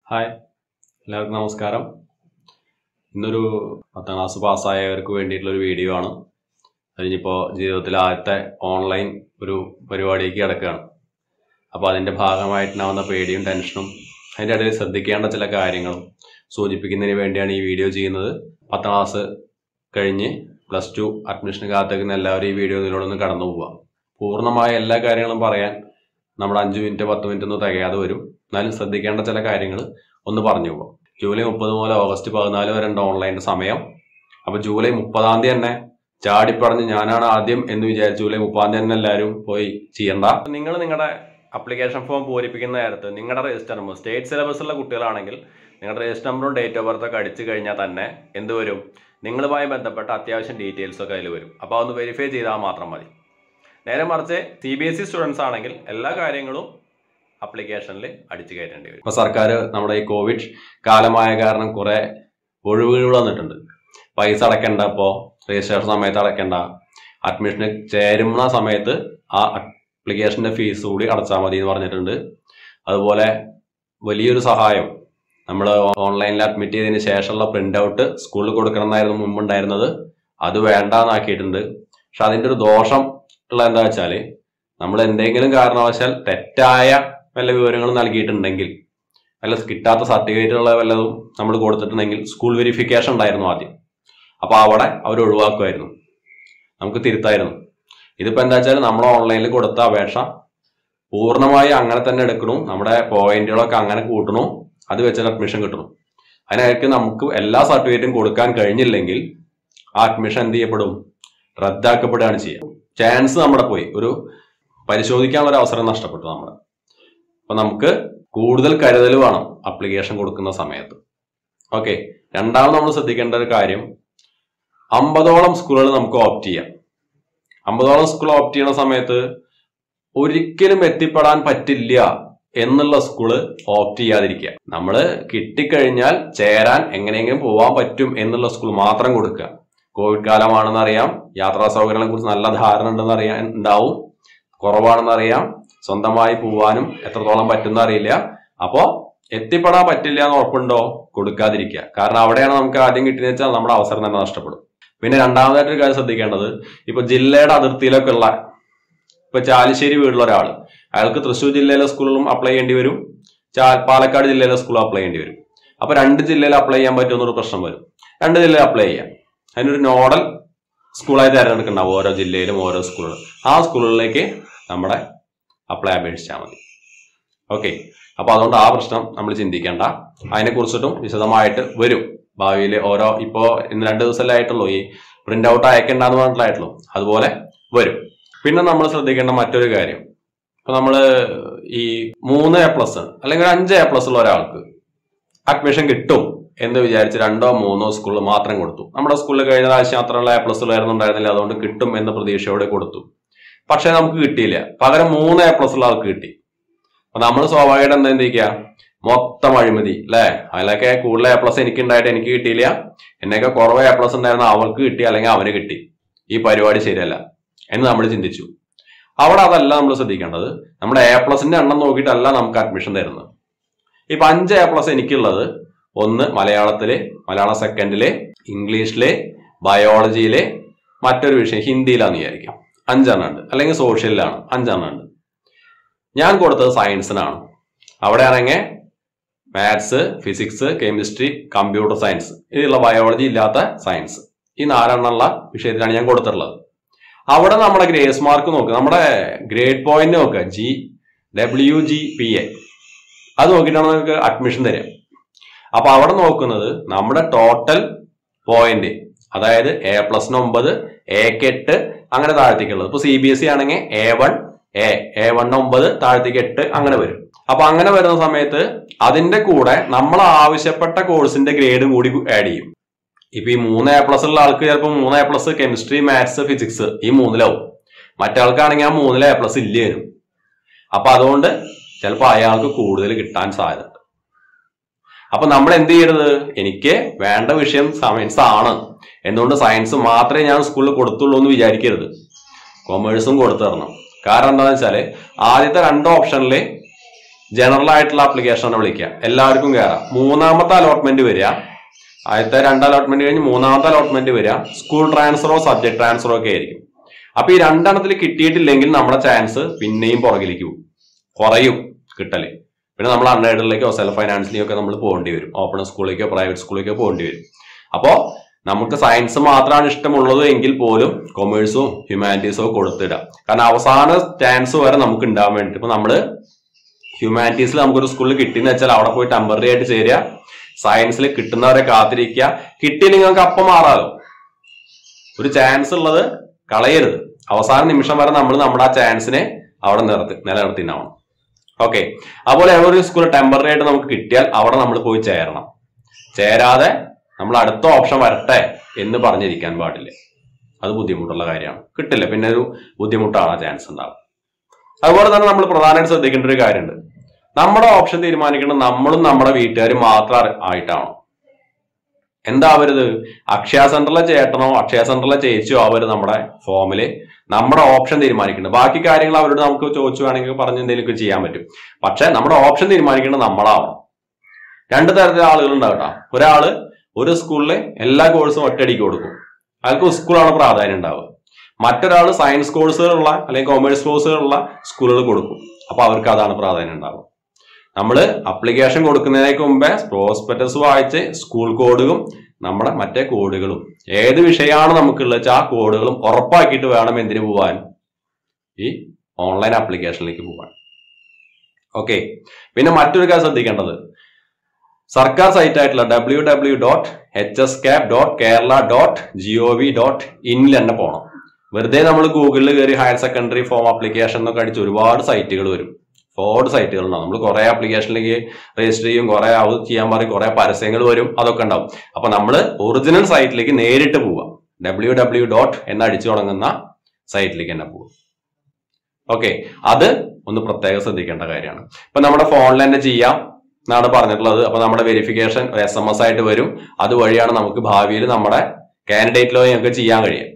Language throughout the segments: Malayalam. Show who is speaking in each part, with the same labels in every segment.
Speaker 1: ഹായ്, എല്ലാവർക്കും നമസ്കാരം. ഇന്നൊരു 10ാം ക്ലാസ് പാസ്സായവർക്ക് വേണ്ടിയിട്ടുള്ളൊരു വീഡിയോ ആണ്. അതിനിപ്പോൾ ജീവിതത്തിൽ ആദ്യത്തെ ഓൺലൈൻ ഒരു പരിപാടിക്ക് കിടക്കുകയാണ്. അപ്പോൾ അതിൻ്റെ ഭാഗമായിട്ടുണ്ടാവുന്ന പേടിയും ടെൻഷനും അതിൻ്റെ ഇടയിൽ ശ്രദ്ധിക്കേണ്ട ചില കാര്യങ്ങളും സൂചിപ്പിക്കുന്നതിന് വേണ്ടിയാണ് ഈ വീഡിയോ ചെയ്യുന്നത്. 10ാം ക്ലാസ് കഴിഞ്ഞ് +2 അഡ്മിഷന് കാത്തിരിക്കുന്ന എല്ലാവരും ഈ വീഡിയോ ഇതിലൂടെ കടന്നു പോവുക. പൂർണ്ണമായ എല്ലാ കാര്യങ്ങളും പറയാൻ നമ്മുടെ 5 മിനിറ്റ് 10 മിനിറ്റ് ഒന്നും തികയാതെ വരും. എന്നാലും ശ്രദ്ധിക്കേണ്ട ചില കാര്യങ്ങൾ ഒന്ന് പറഞ്ഞു പോകാം. ജൂലൈ 30 മുതൽ ഓഗസ്റ്റ് 14 വരെ ഉണ്ട് ഓൺലൈൻ്റെ സമയം. അപ്പോൾ ജൂലൈ 30-ാം തീയതി തന്നെ ചാടിപ്പറഞ്ഞ് ഞാനാണ് ആദ്യം എന്ന് വിചാരിച്ചു ജൂലൈ 30-ാം തീയതി തന്നെ എല്ലാവരും പോയി ചെയ്യണ്ട. നിങ്ങൾ നിങ്ങളുടെ അപ്ലിക്കേഷൻ ഫോം പൂരിപ്പിക്കുന്ന നേരത്ത് നിങ്ങളുടെ രജിസ്റ്റർ നമ്പർ സ്റ്റേറ്റ് സിലബസിലുള്ള കുട്ടികളാണെങ്കിൽ നിങ്ങളുടെ രജിസ്റ്റർ നമ്പറും ഡേറ്റ് ഓഫ് ബർത്തൊക്കെ അടിച്ചു കഴിഞ്ഞാൽ തന്നെ എന്ത് വരും, നിങ്ങളുമായി ബന്ധപ്പെട്ട അത്യാവശ്യം ഡീറ്റെയിൽസൊക്കെ അതിൽ വരും. അപ്പോൾ അതൊന്ന് വെരിഫൈ ചെയ്താൽ മാത്രം മതി. നേരെ മറിച്ച് CBSE സ്റ്റുഡൻസ് ആണെങ്കിൽ എല്ലാ കാര്യങ്ങളും അപ്ലിക്കേഷനിൽ അടിച്ചു കയറ്റേണ്ടി വരും. ഇപ്പോൾ സർക്കാർ നമ്മുടെ ഈ കോവിഡ് കാലമായ കാരണം കുറേ ഒഴിവുകൾ വന്നിട്ടുണ്ട്. പൈസ അടയ്ക്കേണ്ട, ഇപ്പോൾ രജിസ്ട്രേഷൻ സമയത്ത് അടയ്ക്കേണ്ട, അഡ്മിഷന് ചേരുന്ന സമയത്ത് ആ അപ്ലിക്കേഷൻ്റെ ഫീസ് കൂടി അടച്ചാൽ മതി എന്ന് പറഞ്ഞിട്ടുണ്ട്. അതുപോലെ വലിയൊരു സഹായം, നമ്മൾ ഓൺലൈനിൽ അഡ്മിറ്റ് ചെയ്തതിന് ശേഷമുള്ള പ്രിൻ്റ് ഔട്ട് സ്കൂളിൽ കൊടുക്കണമെന്നായിരുന്നു മുമ്പുണ്ടായിരുന്നത്. അത് വേണ്ടാന്നാക്കിയിട്ടുണ്ട്. പക്ഷെ അതിൻ്റെ ഒരു ദോഷം ഉള്ള എന്താ വെച്ചാൽ, നമ്മൾ എന്തെങ്കിലും കാരണവശാൽ തെറ്റായ വല്ല വിവരങ്ങൾ നൽകിയിട്ടുണ്ടെങ്കിൽ, വല്ല കിട്ടാത്ത സർട്ടിഫിക്കറ്റുള്ള വല്ലതും നമ്മൾ കൊടുത്തിട്ടുണ്ടെങ്കിൽ സ്കൂൾ വെരിഫിക്കേഷൻ ഉണ്ടായിരുന്നു ആദ്യം. അപ്പോൾ അവിടെ അവർ ഒഴിവാക്കുമായിരുന്നു, നമുക്ക് തിരുത്തായിരുന്നു. ഇതിപ്പോൾ എന്താ വെച്ചാൽ നമ്മൾ ഓൺലൈനിൽ കൊടുത്ത അപേക്ഷ പൂർണ്ണമായി അങ്ങനെ തന്നെ എടുക്കണു, നമ്മുടെ പോയിന്റുകളൊക്കെ അങ്ങനെ കൂട്ടണു, അത് വെച്ചാൽ അഡ്മിഷൻ കിട്ടണം. അതിനായിരിക്കും നമുക്ക് എല്ലാ സർട്ടിഫിക്കറ്റും കൊടുക്കാൻ കഴിഞ്ഞില്ലെങ്കിൽ ആ അഡ്മിഷൻ എന്ത് ചെയ്യപ്പെടും, റദ്ദാക്കപ്പെടുകയാണ് ചെയ്യുക. ചാൻസ് നമ്മുടെ പോയി, ഒരു പരിശോധിക്കാനുള്ള ഒരു അവസരം നഷ്ടപ്പെട്ടു നമ്മുടെ. അപ്പൊ നമുക്ക് കൂടുതൽ കരുതൽ വേണം അപ്ലിക്കേഷൻ കൊടുക്കുന്ന സമയത്ത്. ഓക്കെ, രണ്ടാമത് നമ്മൾ ശ്രദ്ധിക്കേണ്ട ഒരു കാര്യം, 50ഓളം സ്കൂളുകൾ നമുക്ക് ഓപ്റ്റ് ചെയ്യാം. 50ഓളം സ്കൂൾ ഓപ്റ്റ് ചെയ്യുന്ന സമയത്ത് ഒരിക്കലും എത്തിപ്പെടാൻ പറ്റില്ല എന്നുള്ള സ്കൂള് ഓപ്റ്റ് ചെയ്യാതിരിക്കുക. നമ്മൾ കിട്ടിക്കഴിഞ്ഞാൽ ചേരാൻ എങ്ങനെയെങ്കിലും പോകാൻ പറ്റും എന്നുള്ള സ്കൂൾ മാത്രം കൊടുക്കുക. കോവിഡ് കാലമാണെന്ന് അറിയാം, യാത്രാ സൗകര്യങ്ങളെ കുറിച്ച് നല്ല ധാരണ ഉണ്ടാവും, കുറവാണെന്നറിയാം, സ്വന്തമായി പോവാനും എത്രത്തോളം പറ്റുന്ന അറിയില്ല. അപ്പോൾ എത്തിപ്പെടാൻ പറ്റില്ല എന്ന് ഉറപ്പുണ്ടോ, കൊടുക്കാതിരിക്കുക. കാരണം അവിടെയാണ് നമുക്ക് ആദ്യം കിട്ടിയെന്ന് വെച്ചാൽ നമ്മുടെ അവസരം തന്നെ നഷ്ടപ്പെടും. പിന്നെ രണ്ടാമതായിട്ടൊരു കാര്യം ശ്രദ്ധിക്കേണ്ടത്, ഇപ്പൊ ജില്ലയുടെ അതിർത്തിയിലൊക്കെ ഉള്ള, ഇപ്പൊ ചാലിശ്ശേരി വീടുള്ള ഒരാൾ, അയാൾക്ക് തൃശ്ശൂർ ജില്ലയിലെ സ്കൂളിലും അപ്ലൈ ചെയ്യേണ്ടി വരും, പാലക്കാട് ജില്ലയിലെ സ്കൂളിൽ അപ്ലൈ ചെയ്യേണ്ടി വരും. അപ്പൊ 2 ജില്ലയിൽ അപ്ലൈ ചെയ്യാൻ പറ്റുമെന്നൊരു പ്രശ്നം വരും. 2 ജില്ലയിൽ അപ്ലൈ ചെയ്യാം. അതിനൊരു നോഡൽ സ്കൂളായി തിരഞ്ഞെടുക്കുന്നുണ്ടാവും ഓരോ ജില്ലയിലും ഓരോ സ്കൂളുകൾ. ആ സ്കൂളുകളിലേക്ക് നമ്മുടെ അപ്ലൈ അപേക്ഷിച്ചാൽ മതി. ഓക്കെ, അപ്പോൾ അതുകൊണ്ട് ആ പ്രശ്നം നമ്മൾ ചിന്തിക്കേണ്ട. അതിനെക്കുറിച്ചിട്ടും വിശദമായിട്ട് വരും ഭാവിയിൽ. ഇപ്പോൾ ഇന്ന് 2 ദിവസമല്ലേ ആയിട്ടുള്ളൂ, ഈ പ്രിന്റ് ഔട്ട് അയക്കേണ്ടെന്ന് പറഞ്ഞിട്ടായിട്ടുള്ളൂ, അതുപോലെ വരും. പിന്നെ നമ്മൾ ശ്രദ്ധിക്കേണ്ട മറ്റൊരു കാര്യം, ഇപ്പൊ നമ്മൾ ഈ 3A+ അല്ലെങ്കിൽ 5A+ ഉള്ള ഒരാൾക്ക് അഡ്മിഷൻ കിട്ടും എന്ന് വിചാരിച്ച് 2ഓ 3ഓ സ്കൂളിൽ മാത്രം കൊടുത്തു. നമ്മുടെ സ്കൂളിൽ കഴിഞ്ഞ പ്രാവശ്യം അത്രയുള്ള A+ ഉണ്ടായിരുന്നില്ല, അതുകൊണ്ട് കിട്ടും എന്ന പ്രതീക്ഷയോടെ കൊടുത്തു. പക്ഷെ നമുക്ക് കിട്ടിയില്ല, പകരം 3A+ ഉള്ള ആൾക്ക് കിട്ടി. അപ്പൊ നമ്മൾ സ്വാഭാവികമായിട്ട് എന്താ ചിന്തിക്കുക, മൊത്തം അഴിമതി അല്ലെ, അതിലൊക്കെ കൂടുതൽ A+ എനിക്ക് ഉണ്ടായിട്ട് എനിക്ക് കിട്ടിയില്ല, എന്നൊക്കെ കുറവ് A+ ഉണ്ടായിരുന്ന അവൾക്ക് കിട്ടി അല്ലെങ്കിൽ അവന് കിട്ടി, ഈ പരിപാടി ശരിയല്ല എന്ന് നമ്മൾ ചിന്തിച്ചു. അവിടെ അതല്ല നമ്മൾ ശ്രദ്ധിക്കേണ്ടത്. നമ്മുടെ A+ന്റെ എണ്ണം നോക്കിയിട്ടല്ല നമുക്ക് അഡ്മിഷൻ തരുന്നത്. ഇപ്പൊ 5A+ എനിക്കുള്ളത്, ഒന്ന് മലയാളത്തിലെ, മലയാളം സെക്കൻഡിലെ, ഇംഗ്ലീഷിലെ, ബയോളജിയിലെ, മറ്റൊരു വിഷയം ഹിന്ദിയിലാന്ന് വിചാരിക്കാം, 5 എണ്ണം ഉണ്ട്. അല്ലെങ്കിൽ സോഷ്യലിലാണ് 5 എണ്ണം ഉണ്ട്. ഞാൻ കൊടുത്തത് സയൻസിനാണ്. അവിടെ ആണെങ്കിൽ maths, physics, chemistry, computer science, ഇതിലുള്ള ബയോളജി ഇല്ലാത്ത സയൻസ്, ഈ 4 എണ്ണമുള്ള വിഷയത്തിലാണ് ഞാൻ കൊടുത്തിട്ടുള്ളത്. അവിടെ നമ്മുടെ ഗ്രേസ് മാർക്ക് നോക്കുക, നമ്മുടെ ഗ്രേഡ് പോയിന്റ് നോക്കുക, GWGPA, അത് നോക്കിയിട്ടാണ് നമുക്ക് അഡ്മിഷൻ തരിക. അപ്പൊ അവിടെ നോക്കുന്നത് നമ്മുടെ ടോട്ടൽ പോയിന്റ്, അതായത് A+ന് 9, Aക്ക് 8, അങ്ങനെ താഴത്തേക്കുള്ളത്. ഇപ്പൊ CBSE ആണെങ്കിൽ A1, A1 9, താഴത്തേക്ക് 8, അങ്ങനെ വരും. അപ്പൊ അങ്ങനെ വരുന്ന സമയത്ത് അതിന്റെ കൂടെ നമ്മൾ ആവശ്യപ്പെട്ട കോഴ്സിന്റെ ഗ്രേഡും കൂടി ആഡ് ചെയ്യും. ഇപ്പൊ ഈ 3A+ ഉള്ള ആൾക്ക് ചിലപ്പോൾ 3A+ കെമിസ്ട്രി, മാത്സ്, ഫിസിക്സ് ഈ 3ലാവും. മറ്റാൾക്കാണെങ്കിൽ ആ 3 A+ ഇല്ലേനും. അപ്പൊ അതുകൊണ്ട് ചിലപ്പോൾ അയാൾക്ക് കൂടുതൽ കിട്ടാൻ സാധ്യതയുണ്ട്. അപ്പൊ നമ്മൾ എന്ത് ചെയ്യരുത്, എനിക്ക് വേണ്ട വിഷയം സയൻസ് ആണ്, എന്തുകൊണ്ട് സയൻസ് മാത്രമേ ഞാൻ സ്കൂളിൽ കൊടുത്തുള്ളൂ എന്ന് ജനറൽ ആയിട്ടുള്ള ആപ്ലിക്കേഷനാണ് വിളിക്കുക, എല്ലാവർക്കും കയറാം. മൂന്നാമത്തെ അലോട്ട്മെന്റ് വരിക, ആദ്യത്തെ 2 അലോട്ട്മെന്റ് കഴിഞ്ഞ് മൂന്നാമത്തെ അലോട്ട്മെന്റ് വരിക സ്കൂൾ ട്രാൻസ്ഫറോ സബ്ജക്ട് ട്രാൻസ്ഫറോ ഒക്കെ ആയിരിക്കും. അപ്പൊ ഈ 2 എണ്ണത്തിൽ കിട്ടിയിട്ടില്ലെങ്കിൽ നമ്മുടെ ചാൻസ് പിന്നെയും പുറകിലേക്ക് പോകും, കുറയും കിട്ടല്. പിന്നെ നമ്മൾ അൺഎയ്ഡഡിലേക്കോ സെൽഫ് ഫൈനാൻസിലേക്കോ ഒക്കെ നമ്മൾ പോകേണ്ടി വരും, ഓപ്പൺ സ്കൂളിലേക്കോ പ്രൈവറ്റ് സ്കൂളിലേക്കോ പോകേണ്ടി വരും. അപ്പോ നമുക്ക് സയൻസ് മാത്രമാണ് ഇഷ്ടമുള്ളത് എങ്കിൽ പോലും കൊമേഴ്സും ഹ്യൂമാനിറ്റീസും കൊടുത്തിടാം. കാരണം അവസാന ചാൻസ് വരെ നമുക്ക് ഉണ്ടാവാൻ വേണ്ടിട്ട് ഇപ്പൊ നമ്മള് ഹ്യൂമാനിറ്റീസിൽ നമുക്കൊരു സ്കൂളിൽ കിട്ടിയെന്ന് വെച്ചാൽ അവിടെ പോയി ടെമ്പററി ആയിട്ട് ചേരുക, സയൻസിൽ കിട്ടുന്നവരെ കാത്തിരിക്കുക, കിട്ടിയില്ലെങ്കിൽ നമുക്ക് അപ്പം മാറാലോ. ഒരു ചാൻസ് ഉള്ളത് കളയരുത്. അവസാന നിമിഷം വരെ നമ്മൾ നമ്മുടെ ആ ചാൻസിനെ അവിടെ നിലനിർത്തിണ്ടാവണം. ഓക്കെ, അതുപോലെ ഒരു സ്കൂൾ ടെമ്പററി ആയിട്ട് നമുക്ക് കിട്ടിയാൽ അവിടെ നമ്മൾ പോയി ചേരണം. ചേരാതെ നമ്മൾ അടുത്ത ഓപ്ഷൻ വരട്ടെ എന്ന് പറഞ്ഞിരിക്കാൻ പാടില്ല. അത് ബുദ്ധിമുട്ടുള്ള കാര്യമാണ്. കിട്ടില്ല പിന്നെ ഒരു ബുദ്ധിമുട്ടാണ് ആ ചാൻസ് ഉണ്ടാവും. അതുപോലെ തന്നെ നമ്മൾ പ്രധാനമായിട്ട് ശ്രദ്ധിക്കേണ്ട ഒരു കാര്യമുണ്ട്. നമ്മുടെ ഓപ്ഷൻ തീരുമാനിക്കേണ്ടത് നമ്മളും നമ്മുടെ വീട്ടുകാരും മാത്രം ആയിട്ടാണോ? എന്താവരുത് അക്ഷയ സെന്ററിലെ ചേട്ടനോ അക്ഷയ സെന്ററിലെ ചേച്ചിയോ അവർ നമ്മുടെ ഫോമില് നമ്മുടെ ഓപ്ഷൻ തീരുമാനിക്കേണ്ടത്. ബാക്കി കാര്യങ്ങൾ അവരോട് നമുക്ക് ചോദിച്ചു വേണമെങ്കിൽ പറഞ്ഞ് എന്തെങ്കിലും ചെയ്യാൻ പറ്റും. പക്ഷെ നമ്മുടെ ഓപ്ഷൻ തീരുമാനിക്കേണ്ടത് നമ്മളാവണം. 2 തരത്തിലുള്ള ആളുകൾ ഉണ്ടാവട്ടോ. ഒരാള് ഒരു സ്കൂളിലെ എല്ലാ കോഴ്സും ഒറ്റയടിക്ക് കൊടുക്കും, അയാൾക്ക് സ്കൂളാണ് പ്രാധാന്യം ഉണ്ടാവുക. മറ്റൊരാൾ സയൻസ് കോഴ്സുകളുള്ള അല്ലെങ്കിൽ കൊമേഴ്സ് കോഴ്സുകളുള്ള സ്കൂളുകൾ കൊടുക്കും, അപ്പൊ അവർക്ക് അതാണ് പ്രാധാന്യം ഉണ്ടാവുക. നമ്മൾ അപ്ലിക്കേഷൻ കൊടുക്കുന്നതിനേക്ക് മുമ്പേ പ്രോസ്പെക്ടസ് വായിച്ച് സ്കൂൾ കോഡുകളും നമ്മുടെ മറ്റേ കോഡുകളും ഏത് വിഷയമാണ് നമുക്കുള്ളത് വെച്ചാൽ ആ കോഡുകളും ഉറപ്പാക്കിയിട്ട് വേണം എന്തിനു പോവാൻ, ഈ ഓൺലൈൻ ആപ്ലിക്കേഷനിലേക്ക് പോവാൻ. ഓക്കെ, പിന്നെ മറ്റൊരു കാര്യം ശ്രദ്ധിക്കേണ്ടത് സർക്കാർ സൈറ്റ് ആയിട്ടുള്ള www.hscap.kerala.gov.in തന്നെ പോകണം. വെറുതെ നമ്മൾ ഗൂഗിളിൽ കയറി ഹയർ സെക്കൻഡറി ഫോം ആപ്ലിക്കേഷൻ എന്നൊക്കെ അടിച്ച് ഒരുപാട് സൈറ്റുകൾ വരും, ഫോർഡ് സൈറ്റുകൾ ഉണ്ടാവും. നമ്മൾ കുറെ ആപ്ലിക്കേഷനിലേക്ക് രജിസ്റ്റർ ചെയ്യും, കുറെ അത് ചെയ്യാൻ പറയും, കുറെ പരസ്യങ്ങൾ വരും, അതൊക്കെ ഉണ്ടാവും. അപ്പൊ നമ്മൾ ഒറിജിനൽ സൈറ്റിലേക്ക് നേരിട്ട് പോവാം, www. എന്ന് അടിച്ചു തുടങ്ങുന്ന സൈറ്റിലേക്ക് തന്നെ പോവാം. ഓക്കെ, അത് ഒന്ന് പ്രത്യേകം ശ്രദ്ധിക്കേണ്ട കാര്യമാണ്. ഇപ്പൊ നമ്മുടെ ഫോണിൽ തന്നെ ചെയ്യാം എന്നാണ് പറഞ്ഞിട്ടുള്ളത്. അപ്പൊ നമ്മുടെ വെരിഫിക്കേഷൻ SMS ആയിട്ട് വരും, അതുവഴിയാണ് നമുക്ക് ഭാവിയിൽ നമ്മുടെ കാൻഡിഡേറ്റ് ലോ ഞങ്ങൾക്ക് ചെയ്യാൻ കഴിയും.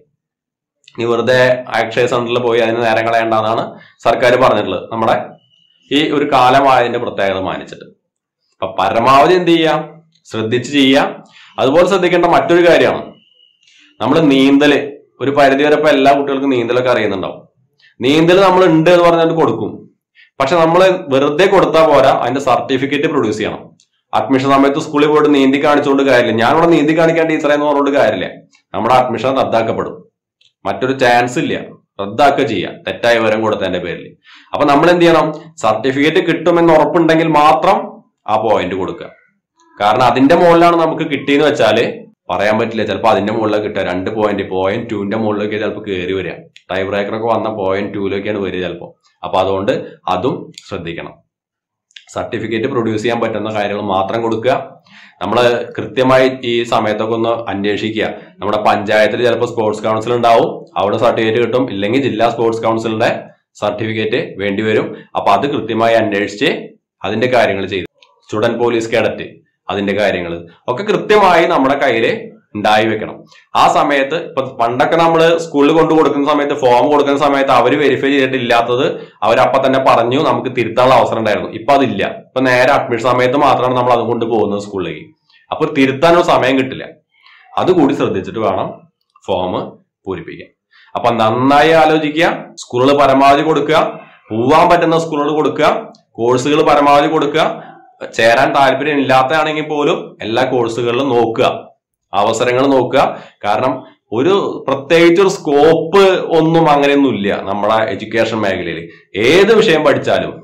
Speaker 1: ഈ വെറുതെ അക്ഷയ സെന്ററിൽ പോയി അതിന് നേരം കളയേണ്ടെന്നാണ് സർക്കാർ പറഞ്ഞിട്ടുള്ളത്, നമ്മുടെ ഈ ഒരു കാലമായതിന്റെ പ്രത്യേകത മാനിച്ചിട്ട്. അപ്പൊ പരമാവധി എന്ത് ചെയ്യാം, ശ്രദ്ധിച്ച് ചെയ്യാം. അതുപോലെ ശ്രദ്ധിക്കേണ്ട മറ്റൊരു കാര്യമാണ് നമ്മൾ നീന്തല്. ഒരു പരിധി വരെ ഇപ്പൊ എല്ലാ കുട്ടികൾക്കും നീന്തലൊക്കെ അറിയുന്നുണ്ടാവും. നീന്തൽ നമ്മൾ ഉണ്ട് എന്ന് പറഞ്ഞിട്ട് കൊടുക്കും, പക്ഷെ നമ്മൾ വെറുതെ കൊടുത്താൽ പോരാ, അതിന്റെ സർട്ടിഫിക്കറ്റ് പ്രൊഡ്യൂസ് ചെയ്യണം. അഡ്മിഷൻ സമയത്ത് സ്കൂളിൽ പോയിട്ട് നീന്തി കാണിച്ചുകൊണ്ട് കാര്യമില്ല, ഞാനിവിടെ നീന്തി കാണിക്കാൻ ടീച്ചറെ എന്ന് പറഞ്ഞുകൊണ്ട് കാര്യമില്ല. നമ്മുടെ അഡ്മിഷൻ റദ്ദാക്കപ്പെടും, മറ്റൊരു ചാൻസ് ഇല്ല, റദ്ദാക്കുക ചെയ്യാം തെറ്റായ വിവരം കൊടുത്തതിന്റെ പേരിൽ. അപ്പൊ നമ്മൾ എന്ത് ചെയ്യണം, സർട്ടിഫിക്കറ്റ് കിട്ടുമെന്ന് ഉറപ്പുണ്ടെങ്കിൽ മാത്രം ആ പോയിന്റ് കൊടുക്കുക. കാരണം അതിന്റെ മുകളിലാണ് നമുക്ക് കിട്ടിയെന്ന് വെച്ചാല് പറയാൻ പറ്റില്ല, ചിലപ്പോൾ അതിന്റെ മുകളിലേക്ക് കിട്ടുക 2 പോയിന്റ്, പോയിന്റ് 2ന്റെ മുകളിലേക്ക് ചിലപ്പോൾ കയറി വരിക. ടൈ ബ്രേക്കറൊക്കെ വന്ന പോയിന്റ് 2ലേക്കാണ് വരിക ചിലപ്പോൾ. അപ്പൊ അതുകൊണ്ട് അതും ശ്രദ്ധിക്കണം. സർട്ടിഫിക്കറ്റ് പ്രൊഡ്യൂസ് ചെയ്യാൻ പറ്റുന്ന കാര്യങ്ങൾ മാത്രം കൊടുക്കുക. നമ്മൾ കൃത്യമായി ഈ സമയത്തൊക്കെ ഒന്ന് അന്വേഷിക്കുക. നമ്മുടെ പഞ്ചായത്തിൽ ചിലപ്പോൾ സ്പോർട്സ് കൗൺസിൽ ഉണ്ടാവും, അവിടെ സർട്ടിഫിക്കറ്റ് കിട്ടും, ഇല്ലെങ്കിൽ ജില്ലാ സ്പോർട്സ് കൗൺസിലിന്റെ സർട്ടിഫിക്കറ്റ് വേണ്ടി വരും. അപ്പൊ അത് കൃത്യമായി അന്വേഷിച്ച് അതിന്റെ കാര്യങ്ങൾ ചെയ്തു. സ്റ്റുഡന്റ് പോലീസ് കേഡറ്റ് അതിന്റെ കാര്യങ്ങൾ ഒക്കെ കൃത്യമായി നമ്മുടെ കയ്യിൽ ഉണ്ടായി വെക്കണം. ആ സമയത്ത് ഇപ്പൊ പണ്ടൊക്കെ നമ്മൾ സ്കൂളിൽ കൊണ്ടു കൊടുക്കുന്ന സമയത്ത്, ഫോം കൊടുക്കുന്ന സമയത്ത് അവർ വെരിഫൈ ചെയ്തിട്ടില്ലാത്തത് അവരപ്പം തന്നെ പറഞ്ഞു നമുക്ക് തിരുത്താനുള്ള അവസരം ഉണ്ടായിരുന്നു. ഇപ്പൊ അതില്ല. ഇപ്പൊ നേരെ അഡ്മിഷൻ സമയത്ത് മാത്രമാണ് നമ്മൾ അത് കൊണ്ട് പോകുന്നത് സ്കൂളിലേക്ക്. അപ്പൊ തിരുത്താനൊരു സമയം കിട്ടില്ല. അതുകൂടി ശ്രദ്ധിച്ചിട്ട് വേണം ഫോം പൂരിപ്പിക്കാൻ. അപ്പൊ നന്നായി ആലോചിക്കുക, സ്കൂളുകൾ പരമാവധി കൊടുക്കുക, പോവാൻ പറ്റുന്ന സ്കൂളുകൾ കൊടുക്കുക, കോഴ്സുകൾ പരമാവധി കൊടുക്കുക. ചേരാൻ താല്പര്യം ഇല്ലാത്തതാണെങ്കിൽ പോലും എല്ലാ കോഴ്സുകളിലും നോക്കുക, അവസരങ്ങൾ നോക്കുക. കാരണം ഒരു പ്രത്യേകിച്ച് ഒരു സ്കോപ്പ് ഒന്നും അങ്ങനെയൊന്നും ഇല്ല നമ്മളെ എഡ്യൂക്കേഷൻ മേഖലയിൽ. ഏത് വിഷയം പഠിച്ചാലും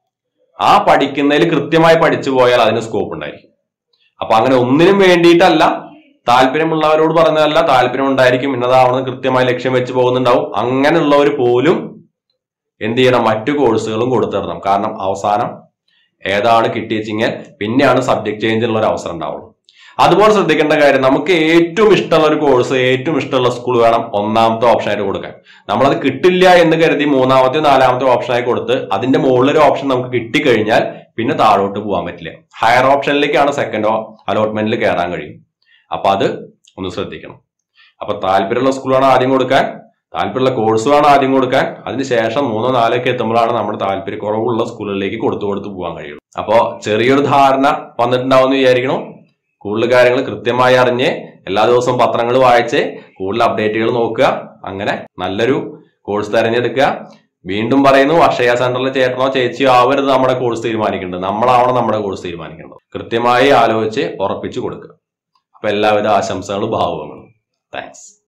Speaker 1: ആ പഠിക്കുന്നതിൽ കൃത്യമായി പഠിച്ചു പോയാൽ അതിന് സ്കോപ്പ് ഉണ്ടായിരിക്കും. അപ്പൊ അങ്ങനെ ഒന്നിനും വേണ്ടിയിട്ടല്ല, താല്പര്യമുള്ളവരോട് പറഞ്ഞതല്ല, താല്പര്യം ഉണ്ടായിരിക്കും, ഇന്നതാവണമെന്ന് കൃത്യമായി ലക്ഷ്യം വെച്ച് പോകുന്നുണ്ടാവും. അങ്ങനെയുള്ളവർ പോലും എന്ത് ചെയ്യണം, മറ്റു കോഴ്സുകളും കൊടുത്തിടണം. കാരണം അവസാനം ഏതാണ് കിട്ടിയെങ്കിൽ പിന്നെയാണ് സബ്ജക്ട് ചേഞ്ചിനുള്ള ഒരു അവസരം ഉണ്ടാവുള്ളൂ. അതുപോലെ ശ്രദ്ധിക്കേണ്ട കാര്യം, നമുക്ക് ഏറ്റവും ഇഷ്ടമുള്ള ഒരു കോഴ്സ്, ഏറ്റവും ഇഷ്ടമുള്ള സ്കൂൾ വേണം ഒന്നാമത്തെ ഓപ്ഷനായിട്ട് കൊടുക്കാൻ. നമ്മളത് കിട്ടില്ല എന്ന് കരുതി 3ാമത്തെ 4ാമത്തെ ഓപ്ഷനായി കൊടുത്ത് അതിന്റെ മുകളിലൊരു ഓപ്ഷൻ നമുക്ക് കിട്ടിക്കഴിഞ്ഞാൽ പിന്നെ താഴോട്ട് പോകാൻ പറ്റില്ല. ഹയർ ഓപ്ഷനിലേക്കാണ് സെക്കൻഡ് അലോട്ട്മെന്റിൽ കയറാൻ കഴിയും. അപ്പൊ അത് ഒന്ന് ശ്രദ്ധിക്കണം. അപ്പൊ താല്പര്യമുള്ള സ്കൂളാണ് ആദ്യം കൊടുക്കാൻ, താല്പര്യമുള്ള കോഴ്സ് വേണം ആദ്യം കൊടുക്കാൻ. അതിനുശേഷം 3, 4 ഒക്കെ എത്തുമ്പോഴാണ് നമ്മുടെ താല്പര്യക്കുറവുള്ള സ്കൂളുകളിലേക്ക് കൊടുത്തു പോകാൻ കഴിയുള്ളൂ. അപ്പോൾ ചെറിയൊരു ധാരണ വന്നിട്ടുണ്ടാവുമെന്ന് വിചാരിക്കണം. കൂടുതൽ കാര്യങ്ങൾ കൃത്യമായി അറിഞ്ഞ് എല്ലാ ദിവസവും പത്രങ്ങൾ വായിച്ച് കൂടുതൽ അപ്ഡേറ്റുകൾ നോക്കുക. അങ്ങനെ നല്ലൊരു കോഴ്സ് തിരഞ്ഞെടുക്കുക. വീണ്ടും പറയുന്നു, അക്ഷയ സെന്ററിൽ ചേട്ടനോ ചേച്ചിയോ ആവരുത് നമ്മുടെ കോഴ്സ് തീരുമാനിക്കേണ്ടത്. നമ്മളാവണം നമ്മുടെ കോഴ്സ് തീരുമാനിക്കേണ്ടത്. കൃത്യമായി ആലോചിച്ച് ഉറപ്പിച്ചു കൊടുക്കുക. അപ്പൊ എല്ലാവിധ ആശംസകളും ഭാവുകങ്ങളും. താങ്ക്സ്.